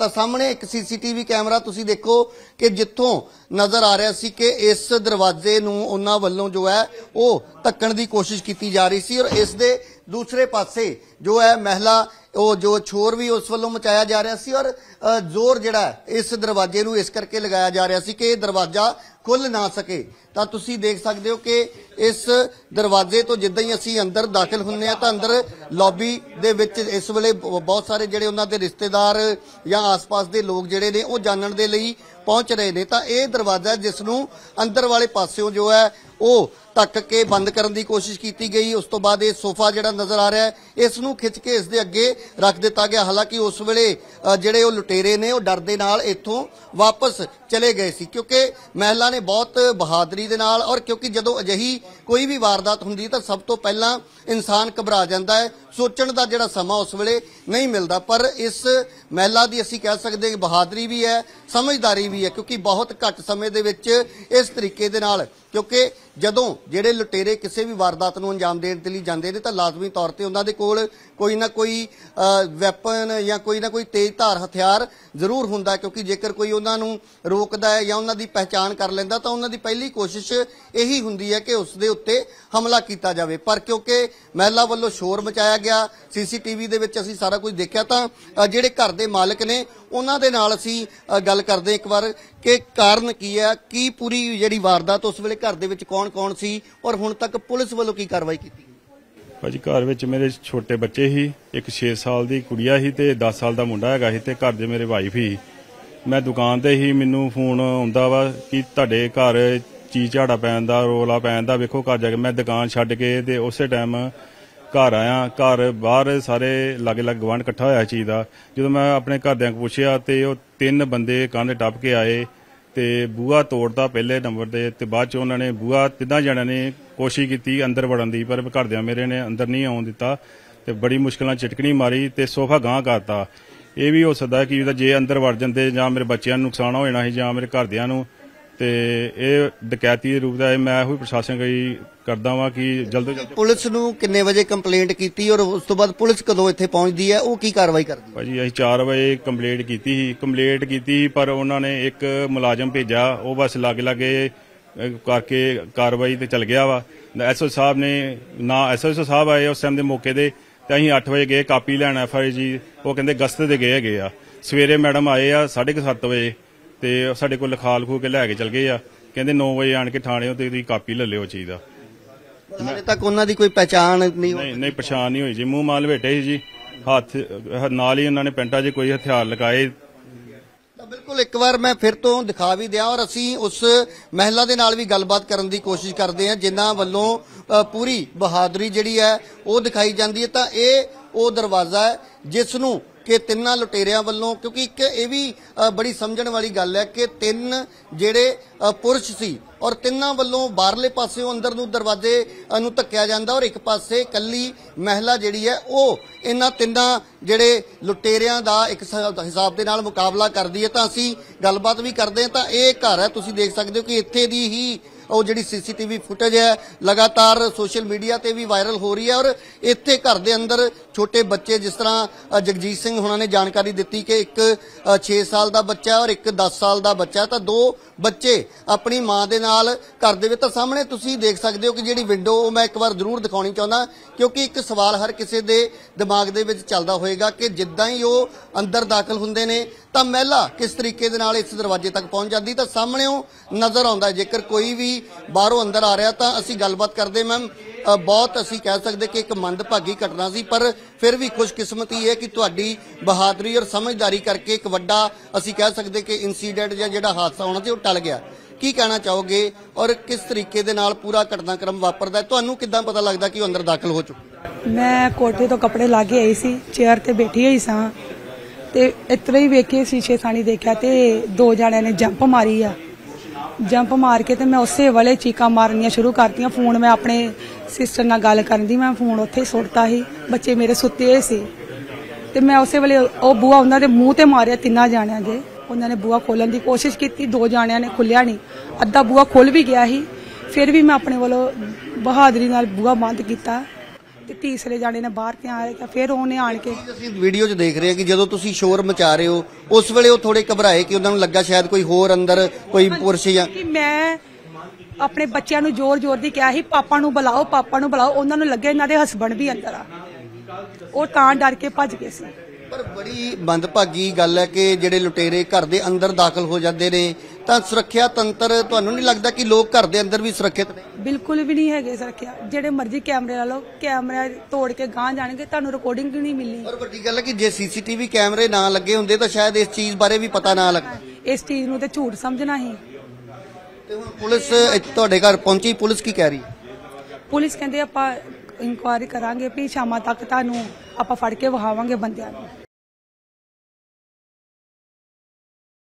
ਤਾਂ ਸਾਹਮਣੇ ਇੱਕ ਸੀਸੀਟੀਵੀ ਕੈਮਰਾ ਤੁਸੀਂ ਦੇਖੋ ਕਿ ਜਿੱਥੋਂ ਨਜ਼ਰ ਆ ਰਿਹਾ ਸੀ ਕਿ ਇਸ ਦਰਵਾਜ਼ੇ ਨੂੰ ਉਹਨਾਂ ਵੱਲੋਂ ਜੋ ਹੈ ਉਹ ਧੱਕਣ ਦੀ ਕੋਸ਼ਿਸ਼ ਕੀਤੀ ਜਾ ਰਹੀ ਸੀ, ਔਰ ਇਸ ਦੇ दूसरे पासे जो है महिला वो जो छोर भी उस वालों मचाया जा रहा सी, और जोर जिहड़ा इस दरवाजे नूं इस करके लगाया जा रहा सी कि दरवाजा खुल ना सके। ਤਾਂ ਤੁਸੀਂ ਦੇਖ ਸਕਦੇ ਹੋ ਕਿ ਇਸ ਦਰਵਾਜ਼ੇ ਤੋਂ ਜਿੱਦਾਂ ਹੀ ਅਸੀਂ ਅੰਦਰ ਦਾਖਲ ਹੁੰਦੇ ਆ ਤਾਂ ਅੰਦਰ ਲੌਬੀ ਦੇ ਵਿੱਚ ਇਸ ਵੇਲੇ ਬਹੁਤ ਸਾਰੇ ਜਿਹੜੇ ਉਹਨਾਂ ਦੇ ਰਿਸ਼ਤੇਦਾਰ ਜਾਂ ਆਸ-ਪਾਸ ਦੇ ਲੋਕ ਜਿਹੜੇ ਨੇ ਉਹ ਜਾਣਨ ਦੇ ਲਈ ਪਹੁੰਚ ਰਹੇ ਨੇ। ਤਾਂ ਇਹ ਦਰਵਾਜ਼ਾ ਜਿਸ ਨੂੰ ਅੰਦਰ ਵਾਲੇ ਪਾਸਿਓਂ ਜੋ ਹੈ ਉਹ ਧੱਕ ਕੇ ਬੰਦ ਕਰਨ ਦੀ ਕੋਸ਼ਿਸ਼ ਕੀਤੀ ਗਈ। ਉਸ ਤੋਂ ਬਾਅਦ ਇਹ ਸੋਫਾ ਜਿਹੜਾ ਨਜ਼ਰ ਆ ਰਿਹਾ ਹੈ ਇਸ ਨੂੰ ਖਿੱਚ ਕੇ ਇਸ ਦੇ ਅੱਗੇ ਰੱਖ ਦਿੱਤਾ ਗਿਆ। ਹਾਲਾਂਕਿ ਉਸ ਵੇਲੇ ਜਿਹੜੇ ਉਹ ਲੁਟੇਰੇ ਨੇ ਉਹ ਡਰ ਦੇ ਨਾਲ ਇੱਥੋਂ ਵਾਪਸ ਚਲੇ ਗਏ ਸੀ, ਕਿਉਂਕਿ ਮਹਿਲਾ ਨੇ ਬਹੁਤ ਬਹਾਦਰੀ ਦੇ ਨਾਲ, ਔਰ ਕਿਉਂਕਿ ਜਦੋਂ ਅਜਿਹੀ ਕੋਈ ਵੀ ਵਾਰਦਾਤ ਹੁੰਦੀ ਤਾਂ ਸਭ ਤੋਂ ਪਹਿਲਾਂ ਇਨਸਾਨ ਘਬਰਾ ਜਾਂਦਾ ਹੈ, ਸੋਚਣ ਦਾ ਜਿਹੜਾ ਸਮਾਂ ਉਸ ਵੇਲੇ ਨਹੀਂ ਮਿਲਦਾ। ਪਰ ਇਸ ਮਹਿਲਾ ਦੀ ਅਸੀਂ ਕਹਿ ਸਕਦੇ ਕਿ ਬਹਾਦਰੀ ਵੀ ਹੈ, ਸਮਝਦਾਰੀ ਵੀ ਹੈ, ਕਿਉਂਕਿ ਬਹੁਤ ਘੱਟ ਸਮੇਂ ਦੇ ਵਿੱਚ ਇਸ ਤਰੀਕੇ ਦੇ ਨਾਲ, ਕਿਉਂਕਿ ਜਦੋਂ ਜਿਹੜੇ ਲੁਟੇਰੇ ਕਿਸੇ ਵੀ ਵਾਰਦਾਤ ਨੂੰ ਅੰਜਾਮ ਦੇਣ ਦੇ ਲਈ ਜਾਂਦੇ ਨੇ ਤਾਂ ਲਾਜ਼ਮੀ ਤੌਰ ਤੇ ਉਹਨਾਂ ਦੇ ਕੋਲ ਕੋਈ ਨਾ ਕੋਈ ਵੈਪਨ ਜਾਂ ਕੋਈ ਨਾ ਕੋਈ ਤੇਜ਼ ਧਾਰ ਹਥਿਆਰ ਜ਼ਰੂਰ ਹੁੰਦਾ, ਕਿਉਂਕਿ ਜੇਕਰ ਕੋਈ ਉਹਨਾਂ ਨੂੰ ਰੋਕਦਾ ਹੈ ਜਾਂ ਉਹਨਾਂ ਦੀ ਪਹਿਚਾਣ ਕਰ ਲੈਂਦਾ ਤਾਂ ਉਹਨਾਂ ਦੀ ਪਹਿਲੀ ਕੋਸ਼ਿਸ਼ ਇਹੀ ਹੁੰਦੀ ਹੈ ਕਿ ਉਸ ਦੇ ਉੱਤੇ ਹਮਲਾ ਕੀਤਾ ਜਾਵੇ। ਪਰ ਕਿਉਂਕਿ ਮਹਿਲਾ ਵੱਲੋਂ ਸ਼ੋਰ ਮਚਾਇਆ ਗਿਆ, ਸੀਸੀਟੀਵੀ ਦੇ ਵਿੱਚ ਅਸੀਂ ਸਾਰਾ ਕੁਝ ਦੇਖਿਆ, ਤਾਂ ਜਿਹੜੇ ਘਰ ਦੇ ਮਾਲਕ ਨੇ ਉਹਨਾਂ ਦੇ ਨਾਲ ਅਸੀਂ ਗੱਲ ਕਰਦੇ ਇੱਕ ਵਾਰ ਕਿ ਕਾਰਨ ਕੀ ਹੈ, ਕੀ ਪੂਰੀ ਜਿਹੜੀ ਵਾਰਦਾਤ ਉਸ ਵੇਲੇ ਘਰ ਦੇ ਵਿੱਚ ਕੌਣ-ਕੌਣ ਸੀ, ਔਰ ਹੁਣ ਤੱਕ ਪੁਲਿਸ ਵੱਲੋਂ ਕੀ ਕਾਰਵਾਈ ਕੀਤੀ? ਭਾਜੀ ਘਰ ਵਿੱਚ ਮੇਰੇ ਛੋਟੇ ਬੱਚੇ ਸੀ, ਇੱਕ 6 ਸਾਲ ਦੀ ਕੁੜੀਆ ਸੀ ਤੇ 10 ਸਾਲ ਦਾ ਮੁੰਡਾ ਹੈਗਾ ਸੀ, ਤੇ ਘਰ ਦੇ ਮੇਰੇ ਵਾਈਫ ਸੀ। ਮੈਂ ਦੁਕਾਨ ਤੇ ਹੀ, ਮੈਨੂੰ ਫੋਨ ਆਉਂਦਾ ਵਾ ਕਿ ਤੁਹਾਡੇ ਘਰ ਚੀਜ਼ ਝਾੜਾ ਪੈਣ ਦਾ, ਰੋਲਾ ਪੈਣ ਦਾ, ਵੇਖੋ ਘਰ ਜਾ ਕੇ। ਮੈਂ ਦੁਕਾਨ ਛੱਡ ਕੇ ਤੇ ਉਸੇ ਟਾਈਮ ਘਰ ਆਇਆ। ਘਰ ਬਾਹਰ ਸਾਰੇ ਲਾਗੇ ਲਾਗੇ ਗਵਾਂਢ ਇਕੱਠਾ ਹੋਇਆ ਚੀਜ਼ ਦਾ। ਜਦੋਂ ਮੈਂ ਆਪਣੇ ਘਰਦਿਆਂ ਨੂੰ ਪੁੱਛਿਆ ਤੇ ਉਹ 3 ਬੰਦੇ ਕੰਧ ਟੱਪ ਕੇ ਆਏ ਤੇ ਬੂਹਾ ਤੋੜਦਾ ਪਹਿਲੇ ਨੰਬਰ ਤੇ, ਤੇ ਬਾਅਦ ਚ ਉਹਨਾਂ ਨੇ ਬੂਹਾ 3 ਜਣਿਆਂ ਨੇ ਕੋਸ਼ਿਸ਼ ਕੀਤੀ ਅੰਦਰ ਵੜਨ ਦੀ, ਪਰ ਘਰਦਿਆਂ ਮੇਰੇ ਨੇ ਅੰਦਰ ਨਹੀਂ ਆਉਣ ਦਿੱਤਾ ਤੇ ਬੜੀ ਮੁਸ਼ਕਿਲਾਂ ਚਿਟਕਣੀ ਮਾਰੀ ਤੇ ਸੋਫਾ ਗਾਂਹ ਕਰਤਾ। ਇਹ ਵੀ ਹੋ ਸਕਦਾ ਕਿ ਜੇ ਅੰਦਰ ਵੜ ਜਾਂਦੇ ਜਾਂ ਮੇਰੇ ਬੱਚਿਆਂ ਨੂੰ ਨੁਕਸਾਨ ਹੋ ਜਾਣਾ ਸੀ ਜਾਂ ਮੇਰੇ ਘਰਦਿਆਂ ਨੂੰ, ਤੇ ਇਹ ਡਕੈਤੀ ਦੇ ਰੂਪ ਦਾ ਮੈਂ ਇਹੋ ਪ੍ਰਸ਼ਾਸਨ ਗਈ ਕਰਦਾ ਵਾਂ ਕਿ ਜਲਦ ਤੋਂ ਜਲਦ। ਪੁਲਿਸ ਨੂੰ ਕਿੰਨੇ ਵਜੇ ਕੰਪਲੇਂਟ ਕੀਤੀ ਔਰ ਉਸ ਤੋਂ ਬਾਅਦ ਪੁਲਿਸ ਕਦੋਂ ਇੱਥੇ ਪਹੁੰਚਦੀ ਹੈ, ਉਹ ਕੀ ਕਾਰਵਾਈ ਕਰਦੀ ਹੈ? ਭਾਜੀ ਅਸੀਂ 4 ਵਜੇ ਕੰਪਲੇਂਟ ਕੀਤੀ ਸੀ, ਪਰ ਉਹਨਾਂ ਨੇ ਇੱਕ ਮੁਲਾਜ਼ਮ ਭੇਜਿਆ, ਉਹ ਬਸ ਲਾਗੇ ਕਰਕੇ ਕਾਰਵਾਈ ਤੇ ਚਲ ਗਿਆ ਵਾ। ਐਸਓ ਸਾਹਿਬ ਨੇ ਨਾ, ਐਸਓ ਸਾਹਿਬ ਆਏ ਉਸ ਟਾਈਮ ਦੇ ਮੌਕੇ ਦੇ, ਤੇ ਅਸੀਂ 8 ਵਜੇ ਗਏ ਕਾਪੀ ਲੈਣ FIR ਜੀ, ਉਹ ਕਹਿੰਦੇ ਗਸਤ ਤੇ ਗਏ ਹੈਗੇ ਆ। ਸਵੇਰੇ ਮੈਡਮ ਆਏ ਆ 7:30 ਵਜੇ ਤੇ ਸਾਡੇ ਕੋਲ ਲਿਖਾ ਲਖੂ ਕੇ ਲੈ ਕੇ ਚਲ ਗਏ ਆ, ਕਹਿੰਦੇ 9 ਵਜੇ ਆਣ ਕੇ ਥਾਣੇ ਤੇ ਇਹਦੀ ਕਾਪੀ ਲੈ ਲਿਓ ਚੀਜ਼ ਦਾ। ਹਾਲੇ ਤੱਕ ਉਹਨਾਂ ਦੀ ਕੋਈ ਪਹਿਚਾਣ ਨਹੀਂ? ਨਹੀਂ ਪਛਾਣ ਨਹੀਂ ਹੋਈ ਜੀ, ਮੂੰਹ ਮਾਲ ਬੈਠੇ ਸੀ ਜੀ, ਹੱਥ ਨਾਲ ਹੀ ਉਹਨਾਂ ਨੇ ਪੈਂਟਾਂ 'ਚ ਕੋਈ ਹਥਿਆਰ ਲਗਾਏ। ਬਿਲਕੁਲ ਇੱਕ ਵਾਰ ਮੈਂ ਫਿਰ ਤੋਂ ਦਿਖਾ ਵੀ ਦਿਆਂ, ਔਰ ਅਸੀਂ ਉਸ ਮਹਿਲਾ ਦੇ ਨਾਲ ਵੀ ਗੱਲਬਾਤ ਕਰਨ ਦੀ ਕੋਸ਼ਿਸ਼ ਕਰਦੇ ਹਾਂ ਜਿਨ੍ਹਾਂ ਵੱਲੋਂ ਪੂਰੀ ਬਹਾਦਰੀ ਜਿਹੜੀ ਹੈ ਉਹ ਦਿਖਾਈ ਜਾਂਦੀ ਹੈ। ਤਾਂ ਇਹ ਉਹ ਦਰਵਾਜ਼ਾ ਹੈ ਜਿਸ ਨੂੰ ਕਿ 3 ਲੁਟੇਰਿਆਂ ਵੱਲੋਂ, ਕਿਉਂਕਿ ਇੱਕ ਇਹ ਵੀ ਬੜੀ ਸਮਝਣ ਵਾਲੀ ਗੱਲ ਹੈ ਕਿ 3 ਜਿਹੜੇ ਪੁਰਸ਼ ਸੀ ਔਰ 3 ਵੱਲੋਂ ਬਾਹਰਲੇ ਪਾਸਿਓਂ ਅੰਦਰ ਨੂੰ ਦਰਵਾਜ਼ੇ ਨੂੰ ਧੱਕਿਆ ਜਾਂਦਾ, ਔਰ ਇੱਕ ਪਾਸੇ ਇਕੱਲੀ ਮਹਿਲਾ ਜਿਹੜੀ ਹੈ ਉਹ ਇਹਨਾਂ 3 ਜਿਹੜੇ ਲੁਟੇਰਿਆਂ ਦਾ ਇੱਕ ਹਿਸਾਬ ਦੇ ਨਾਲ ਮੁਕਾਬਲਾ ਕਰਦੀ ਹੈ। ਤਾਂ ਅਸੀਂ ਗੱਲਬਾਤ ਵੀ ਕਰਦੇ ਹਾਂ। ਤਾਂ ਇਹ ਘਰ ਹੈ, ਤੁਸੀਂ ਦੇਖ ਸਕਦੇ ਹੋ ਕਿ ਇੱਥੇ ਦੀ ਹੀ ਉਹ ਜਿਹੜੀ CCTV ਫੁਟੇਜ ਹੈ ਲਗਾਤਾਰ ਸੋਸ਼ਲ ਮੀਡੀਆ ਤੇ ਵੀ ਵਾਇਰਲ ਹੋ ਰਹੀ ਹੈ, ਔਰ ਇੱਥੇ ਘਰ ਦੇ ਅੰਦਰ ਛੋਟੇ ਬੱਚੇ, ਜਿਸ ਤਰ੍ਹਾਂ ਜਗਜੀਤ ਸਿੰਘ ਹੁਣਾਂ ਨੇ ਜਾਣਕਾਰੀ ਦਿੱਤੀ ਕਿ ਇੱਕ 6 ਸਾਲ ਦਾ ਬੱਚਾ ਔਰ ਇੱਕ 10 ਸਾਲ ਦਾ ਬੱਚਾ, ਤਾਂ 2 ਬੱਚੇ ਆਪਣੀ ਮਾਂ ਦੇ ਨਾਲ ਘਰ ਦੇ ਵਿੱਚ। ਤਾਂ ਸਾਹਮਣੇ ਤੁਸੀਂ ਦੇਖ ਸਕਦੇ ਹੋ ਕਿ ਜਿਹੜੀ ਵਿੰਡੋ, ਉਹ ਮੈਂ ਇੱਕ ਵਾਰ ਜ਼ਰੂਰ ਦਿਖਾਉਣੀ ਚਾਹੁੰਦਾ, ਕਿਉਂਕਿ ਇੱਕ ਸਵਾਲ ਹਰ ਕਿਸੇ ਦੇ ਦਿਮਾਗ ਦੇ ਵਿੱਚ ਚੱਲਦਾ ਹੋਏਗਾ ਕਿ ਜਿੱਦਾਂ ਹੀ ਉਹ ਅੰਦਰ ਦਾਖਲ ਹੁੰਦੇ ਨੇ ਤਾਂ ਮਹਿਲਾ ਕਿਸ ਤਰੀਕੇ ਦੇ ਨਾਲ ਇਸ ਦਰਵਾਜ਼ੇ ਤੱਕ ਪਹੁੰਚ ਜਾਂਦੀ। ਤਾਂ ਸਾਹਮਣੇੋਂ ਨਜ਼ਰ ਆਉਂਦਾ ਜੇਕਰ ਕੋਈ ਵੀ ਬਾਹਰੋਂ ਅੰਦਰ ਆ ਰਿਹਾ ਤਾਂ ਅਸੀਂ ਗੱਲਬਾਤ ਕਰਦੇ। ਮੈਮ ਬਹੁਤ ਅਸੀਂ ਕਹਿ ਸਕਦੇ ਕਿ ਇੱਕ ਮੰਦਭਾਗੀ ਘਟਨਾ ਸੀ, ਪਰ ਫਿਰ ਵੀ ਖੁਸ਼ਕਿਸਮਤੀ ਹੈ ਕਿ ਤੁਹਾਡੀ ਬਹਾਦਰੀ ਔਰ ਸਮਝਦਾਰੀ ਕਰਕੇ ਇੱਕ ਵੱਡਾ ਅਸੀਂ ਕਹਿ ਸਕਦੇ ਕਿ ਇਨਸੀਡੈਂਟ ਜਾਂ ਜਿਹੜਾ ਹਾਦਸਾ ਹੋਣਾ ਸੀ ਉਹ ਟਲ ਗਿਆ। ਕੀ ਕਹਿਣਾ ਚਾਹੋਗੇ ਔਰ ਕਿਸ ਤਰੀਕੇ ਦੇ ਨਾਲ ਪੂਰਾ ਘਟਨਾਕ੍ਰਮ ਵਾਪਰਦਾ, ਤੁਹਾਨੂੰ ਕਿੱਦਾਂ ਪਤਾ ਲੱਗਦਾ ਕਿ ਉਹ ਅੰਦਰ ਦਾਖਲ ਹੋ ਚੁੱਕੇ? ਮੈਂ ਕੋਠੇ ਤੋਂ ਕੱਪੜੇ ਲਾ ਕੇ ਆਈ ਸੀ, ਚੇਅਰ ਤੇ ਬੈਠੀ ਹੋਈ ਸਾਂ ਤੇ ਇਤਰੇ ਹੀ ਵੇਖੇ ਸ਼ੀਸ਼ੇ ਸਾਣੀ ਦੇਖਿਆ ਤੇ 2 ਜਣਿਆਂ ਨੇ ਜੰਪ ਮਾਰੀ ਆ। ਜੰਪ ਮਾਰ ਕੇ ਤੇ ਮੈਂ ਉਸੇ ਵੇਲੇ ਚੀਕਾਂ ਮਾਰਨੀਆਂ ਸ਼ੁਰੂ ਕਰਤੀਆਂ। ਫੋਨ ਮੈਂ ਆਪਣੇ ਸਿਸਟਰ ਨਾਲ ਗੱਲ ਕਰਨ ਦੀ, ਮੈਂ ਫੋਨ ਉੱਥੇ ਸੁੱਟਤਾ ਸੀ, ਬੱਚੇ ਮੇਰੇ ਸੁੱਤੇ ਹੋਏ ਸੀ ਤੇ ਮੈਂ ਉਸੇ ਵੇਲੇ ਉਹ ਬੂਹਾ ਉਹਨਾਂ ਦੇ ਮੂੰਹ ਤੇ ਮਾਰਿਆ 3 ਜਣਿਆਂ ਦੇ। ਉਹਨਾਂ ਨੇ ਬੂਹਾ ਖੋਲਣ ਦੀ ਕੋਸ਼ਿਸ਼ ਕੀਤੀ, 2 ਜਣਿਆਂ ਨੇ ਖੁੱਲਿਆ ਨਹੀਂ, ਅੱਧਾ ਬੂਹਾ ਖੁੱਲ ਵੀ ਗਿਆ ਸੀ। ਫਿਰ ਵੀ ਮੈਂ ਆਪਣੇ ਵੱਲੋਂ ਬਹਾਦਰੀ ਨਾਲ ਬੂਹਾ ਬੰਦ ਕੀਤਾ। ਤੇ ਤੀਸਰੇ ਜਾਣੇ ਨੇ ਬਾਹਰ ਤੇ ਆ ਰਿਹਾ ਫਿਰ ਉਹਨੇ ਆਣ ਕੇ ਅਸੀਂ ਵੀਡੀਓ 'ਚ ਦੇਖ ਰਹੇ ਹਾਂ ਕਿ ਜਦੋਂ ਤੁਸੀਂ ਸ਼ੋਰ ਮਚਾ ਰਹੇ ਹੋ ਉਸ ਵੇਲੇ ਉਹ ਥੋੜੇ ਘਬਰਾਏ ਕਿ ਉਹਨਾਂ ਨੂੰ ਲੱਗਾ ਸ਼ਾਇਦ ਕੋਈ ਹੋਰ ਅੰਦਰ ਕੋਈ ਪੁਰਸ਼ ਜਾਂ ਕਿ ਮੈਂ ਆਪਣੇ ਬੱਚਿਆਂ ਨੂੰ ਜ਼ੋਰ-ਜ਼ੋਰ ਦੀ ਕਿਹਾ ਸੀ ਪਾਪਾ ਨੂੰ ਬੁਲਾਓ ਉਹਨਾਂ ਨੂੰ ਲੱਗੇ ਇਹਨਾਂ ਦੇ ਹਸਬੰਡ ਵੀ ਅੰਦਰ ਆ ਉਹ ਤਾਂ ਡਰ ਕੇ ਭੱਜ ਗਏ ਸੀ। ਪਰ ਬੜੀ ਮੰਦਭਾਗੀ ਗੱਲ ਹੈ ਕਿ ਜਿਹੜੇ ਲੁਟੇਰੇ ਘਰ ਦੇ ਅੰਦਰ ਦਾਖਲ ਹੋ ਜਾਂਦੇ ਨੇ ਤਾਂ ਸੁਰੱਖਿਆ ਤੰਤਰ ਤੁਹਾਨੂੰ ਨਹੀਂ ਲੱਗਦਾ ਕਿ ਲੋਕ ਘਰ ਦੇ ਅੰਦਰ ਵੀ ਸੁਰੱਖਿਅਤ ਨੇ? ਬਿਲਕੁਲ ਵੀ ਨਹੀਂ ਹੈਗੇ ਸੁਰੱਖਿਆ ਜਿਹੜੇ ਮਰਜ਼ੀ ਕੈਮਰੇ ਲਾ ਲਓ ਕੈਮਰਾ ਤੋੜ ਕੇ ਗਾਂਹ ਜਾਣਗੇ ਤੁਹਾਨੂੰ ਰਿਕਾਰਡਿੰਗ ਵੀ ਨਹੀਂ ਮਿਲਣੀ। ਪਰ ਵੱਡੀ ਗੱਲ ਹੈ ਕਿ ਜੇ ਸੀਸੀਟੀਵੀ ਕੈਮਰੇ ਨਾ ਲੱਗੇ ਹੁੰਦੇ ਤਾਂ ਸ਼ਾਇਦ ਇਸ ਚੀਜ਼ ਬਾਰੇ ਵੀ ਪਤਾ ਨਾ ਲੱਗਦਾ। ਇਸ ਚੀਜ਼ ਨੂੰ ਤੇ ਝੂਠ ਸਮਝਣਾ ਹੀ। ਤੇ ਹੁਣ ਪੁਲਿਸ ਤੁਹਾਡੇ ਘਰ ਪਹੁੰਚੀ, ਪੁਲਿਸ ਕੀ ਕਹਿ ਰਹੀ? ਪੁਲਿਸ ਕਹਿੰਦੇ ਆਪਾਂ ਇਨਕੁਆਇਰੀ ਕਰਾਂਗੇ ਵੀ ਸ਼ਾਮਾਂ ਤੱਕ ਤੁਹਾਨੂੰ ਆਪਾਂ ਫੜ ਕੇ ਵਿਖਾਵਾਂਗੇ ਬੰਦਿਆਂ ਨੂੰ।